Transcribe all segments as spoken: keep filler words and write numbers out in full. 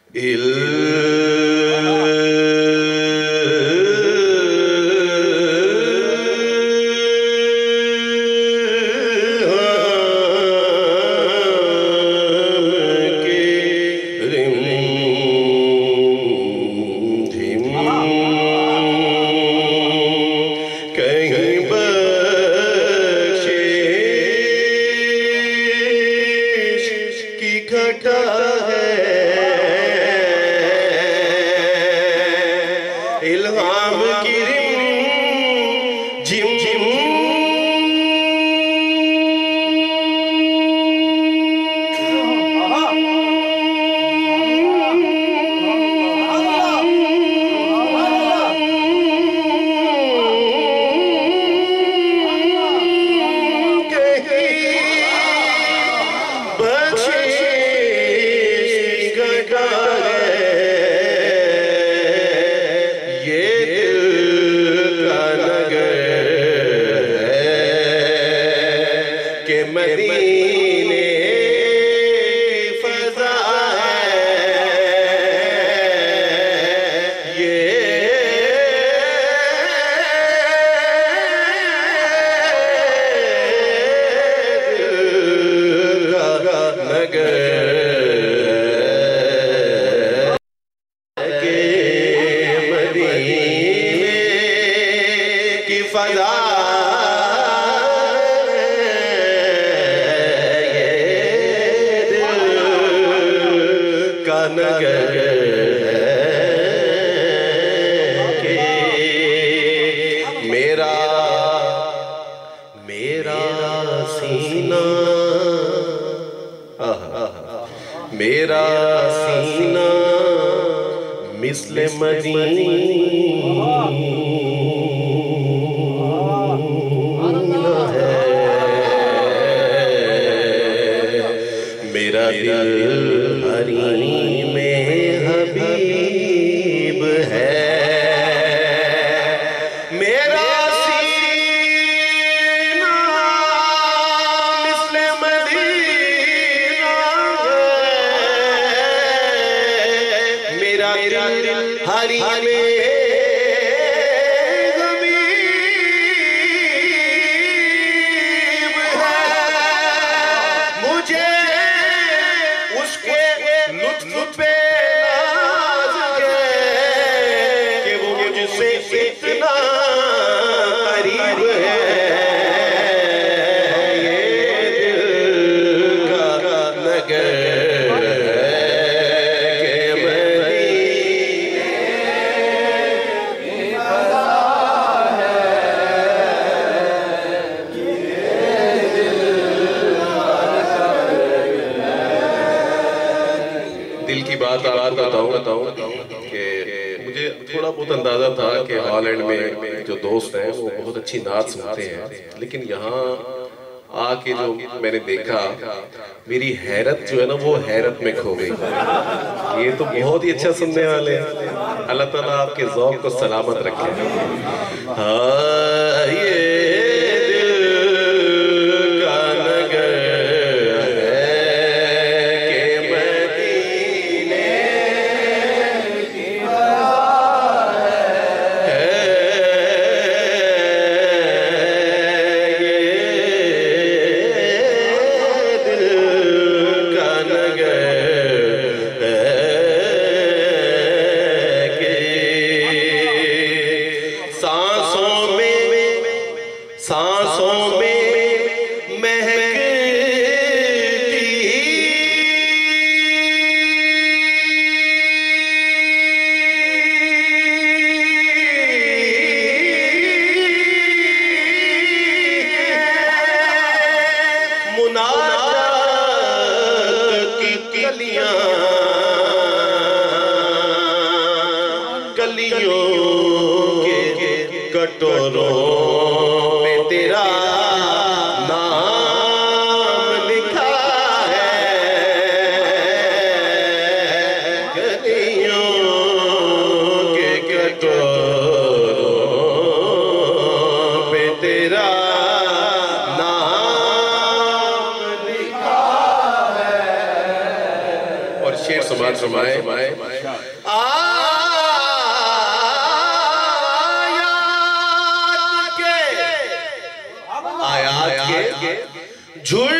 अच्छी नात सुनते हैं, लेकिन यहाँ आके जो मैंने देखा, मेरी हैरत जो है ना वो हैरत में खो गई। ये तो बहुत ही अच्छा सुनने वाले हैं। अल्लाह ताला आपके ज़ौक़ को सलामत रखे। हाँ, ये शेर समाज समाए आयात के आयात के झुल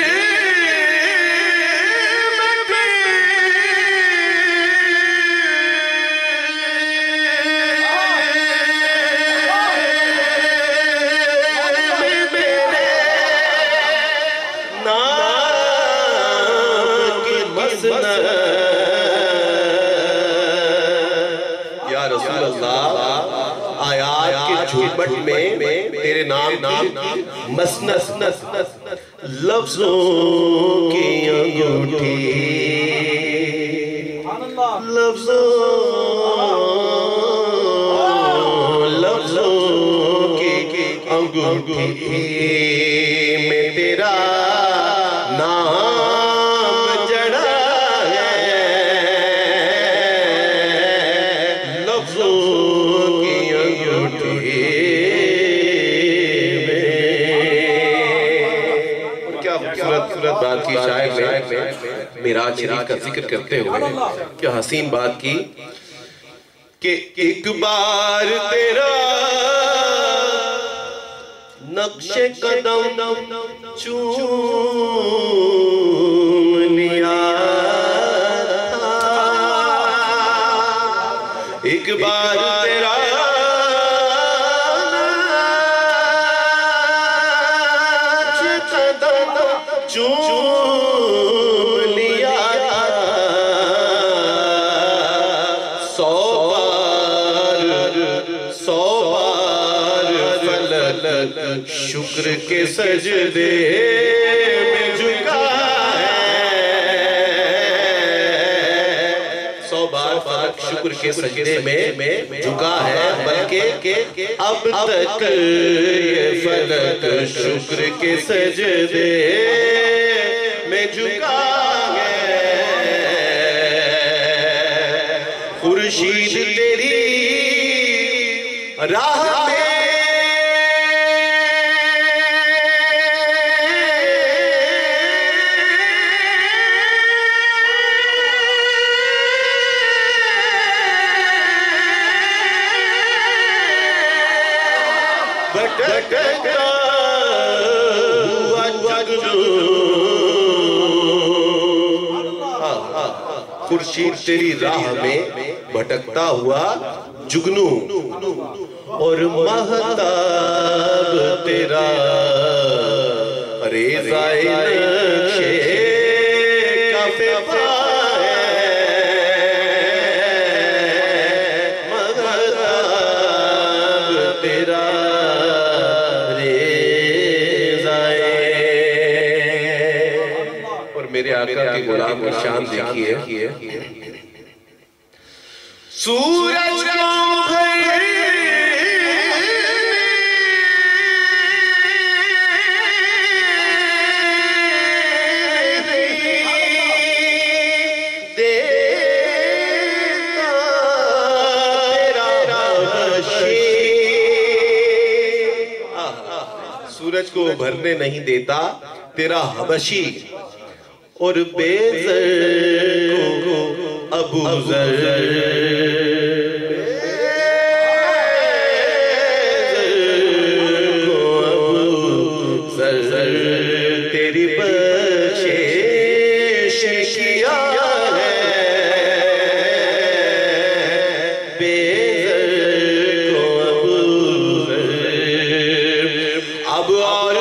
झूमट में तेरे नाम नाम मसनस लफ्जों की अंगूठी लफ्जों लफ्जों की अंगूठी में तेरा नाम जड़ा है लफ्जों की अंगूठी बात की शायर ने मिराज शरीफ का जिक्र करते हुए क्या हसीन बात की कि एक बार तेरा नक्शे कदम चूम लिया एक बार तेरा चूम लिया सौ बार सौ बार फलक शुक्र के सजदे में झुका है सौ बार फलक शुक्र के सजदे में झुका है बल्कि अब तक ये फलक शुक्र के सजदे में झुका है खुर्शीद तेरी राह में भटकता हुआ जुगनू खुर्शीद तेरी राह में भटकता हुआ जुगनू और महताब तेरा रेज़ाए नक्शे काफ़े पाए महताब तेरा मेरे आका के गुलाम की शान देखिए सूरज सूरज को भरने नहीं देता तेरा हबशी और बेज़र को अबू ज़र को अबू ज़र तेरी बख्शिश किया है बेज़र को अबू ज़र अब और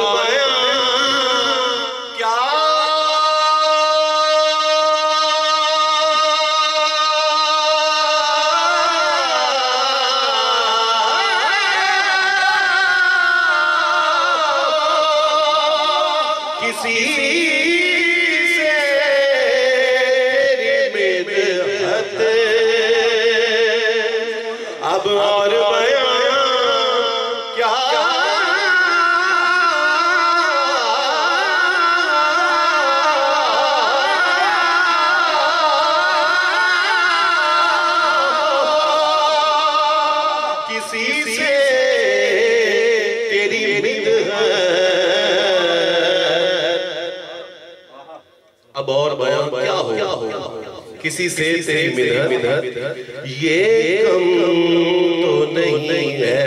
किसी से तेरी मिन्नत ये कम तो नहीं है,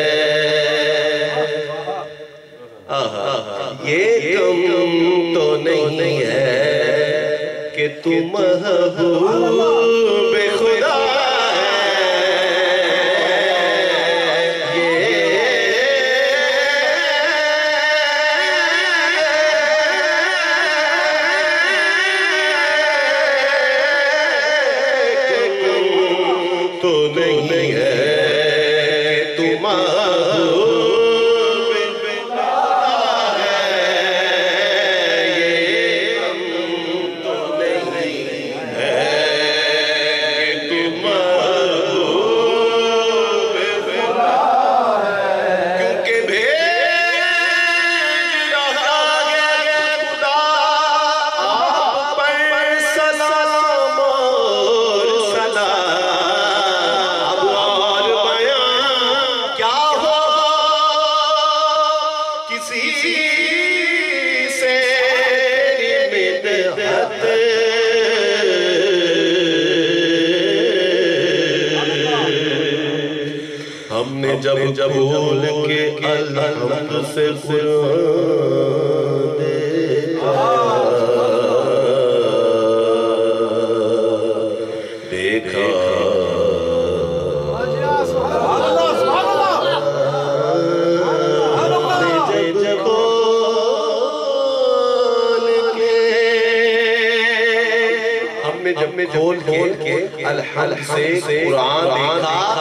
आहा ये कम तो नहीं है कि तू महबूब खुदा तो नहीं है कि तुम हमने जब जब बोल के अल्हम्द से कुरान देखा, हमने जब में बोल बोल के अल्हम्द से कुरान देखा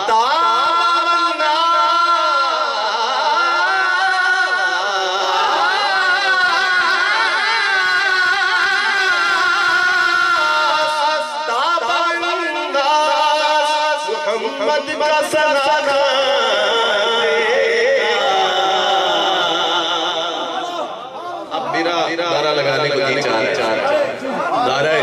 मोहम्मद का सलाना अब मेरा नारा लगाने को जी चार चार नारा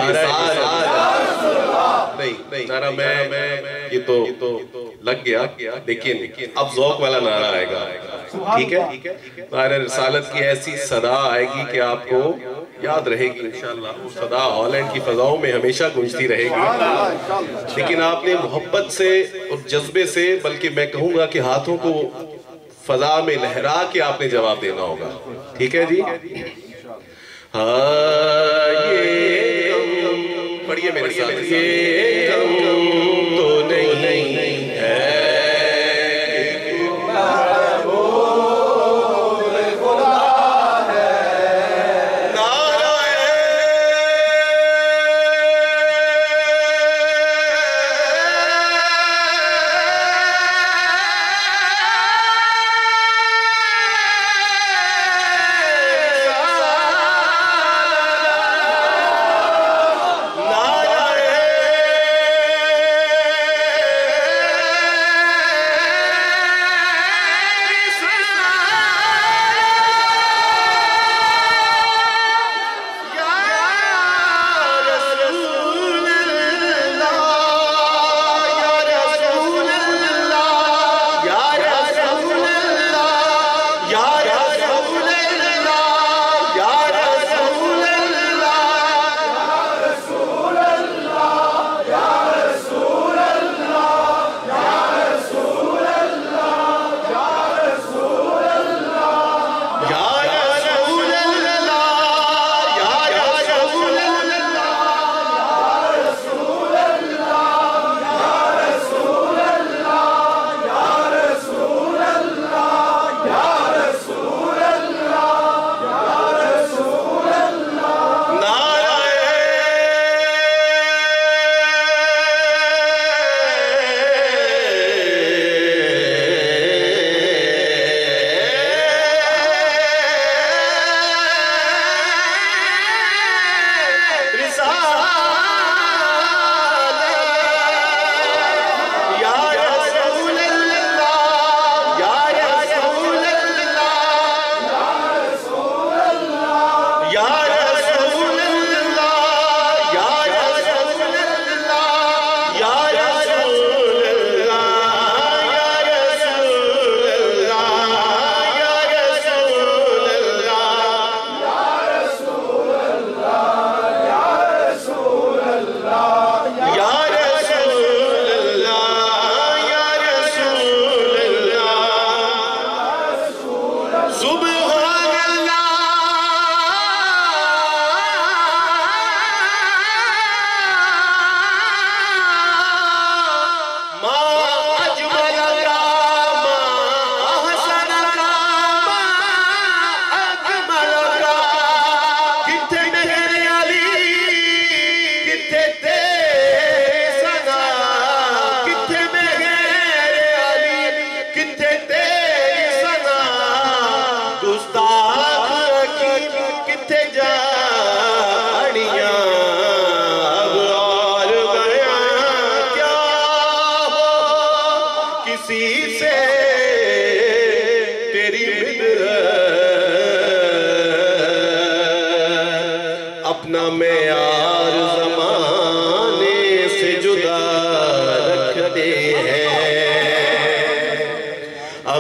नहीं नहीं नारा मैं ये तो लग गया, लेकिन अब ज़ौक़ वाला नारा आएगा, ठीक है? नारा रिसालत की ऐसी सदा आएगी कि आपको याद रहेगी इंशाअल्लाह। वो सदा हॉलैंड की फजाओं में हमेशा गूंजती रहेगी, लेकिन आपने मोहब्बत से और जज्बे से, बल्कि मैं कहूँगा कि हाथों को फजा में लहरा के आपने जवाब देना होगा, ठीक है जी? हाँ ये पढ़िए मेरे साथ, ये कम तो नहीं है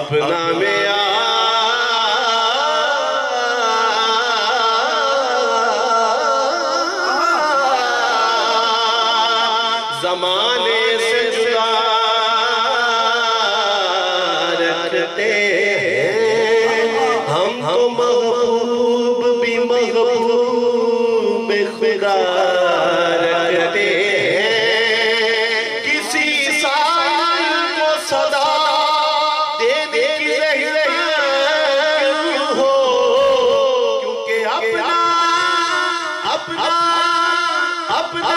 अपना में आ जमाने से जुदा रखते हम तो महबूब भी महबूब खुदा रखते किसी साल को सदा दे दे हो क्योंकि अपना अपना अपना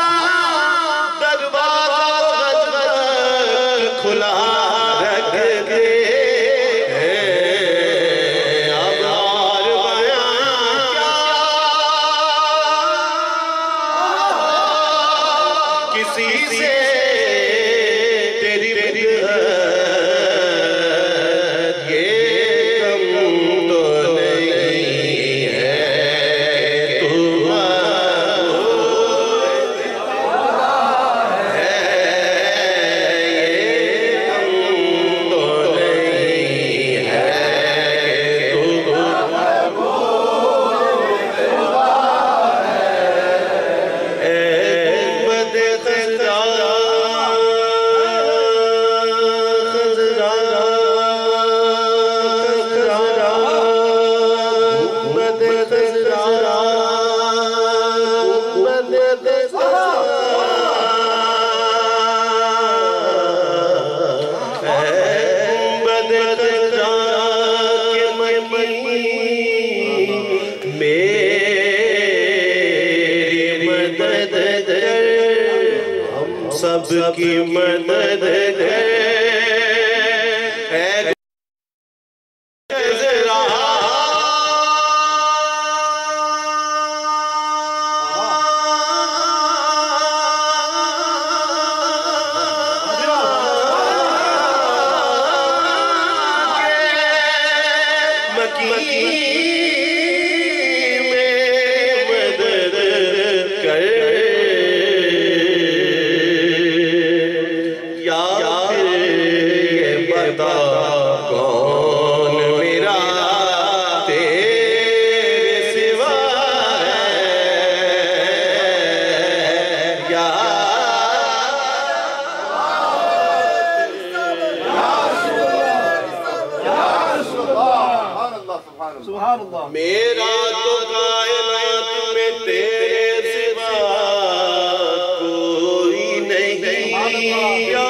खुला रख दे अब और बयां किसी से तेरी ये कम तो नहीं है सबकी मदद है जरा मकी में मदद कर कौन मेरा तेरे सिवा है या मेरा तो कायनात में तेरे सिवा कोई नहीं या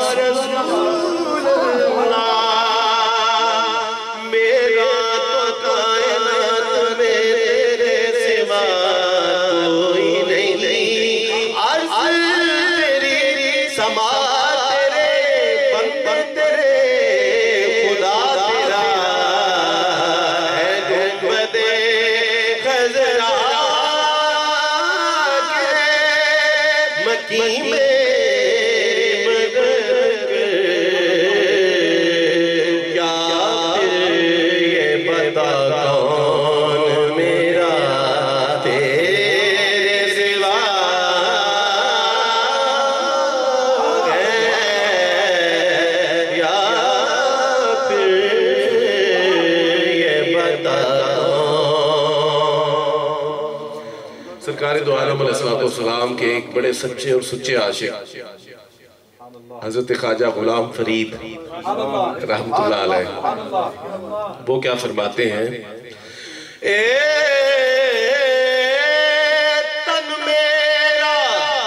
सरकार दो आलम अलैहिस्सलाम के एक बड़े सच्चे और सुच्चे आशिक हजरत ख्वाजा गुलाम फरीद रहमतुल्लाह अलैह वो क्या फरमाते हैं, ए तन मेरा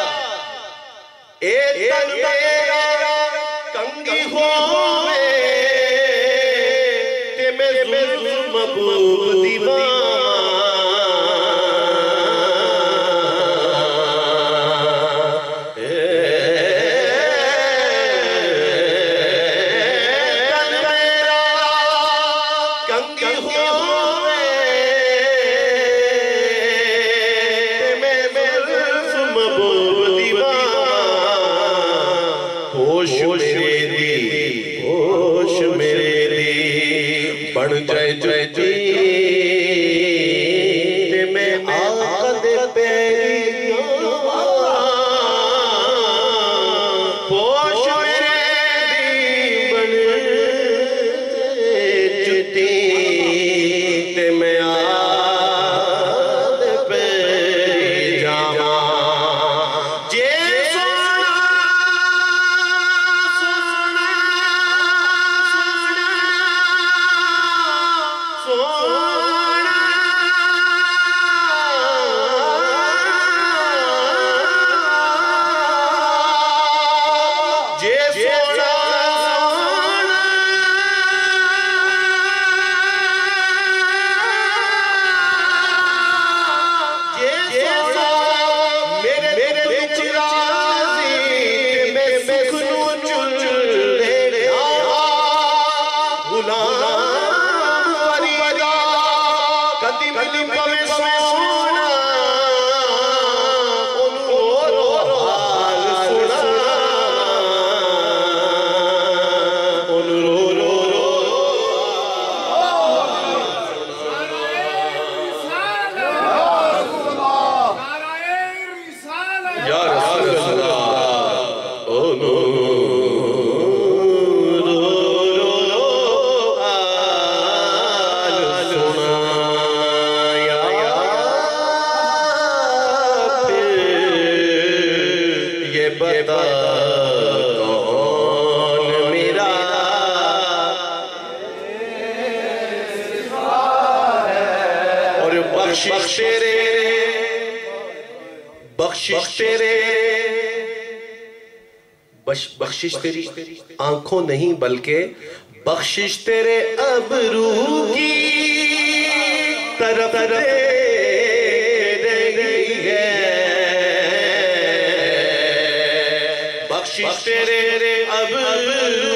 ए तन मेरा कंगी होवे ते मैं जुल्म महबूब दीवाना बन जय जय जी ते मैं आका दे पैरी पोश मेरे दी बन बता कौन मेरा और बख्शिश तेरे बख्शिश तेरे बख्शिश तेरी आंखों नहीं बल्कि बख्शिश तेरे अबरू की तरफ दे रही है। बख्शिश तेरे अबरू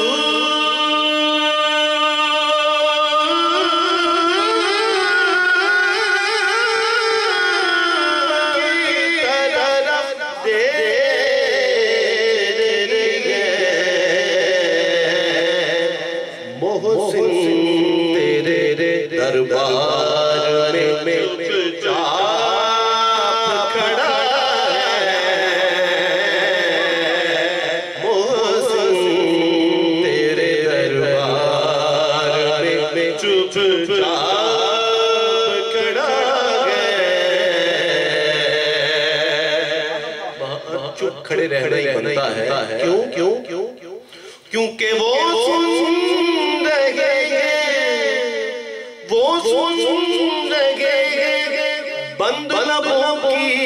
दरबार में चुपचाप खड़ा है मोहसिन तेरे दरबार में चुपचाप खड़ा है। चुप खड़े रहना ही बनता है। क्यों क्यों क्यों क्यों क्योंकि वो सुन रहे वो सुन रहे बंद लबों की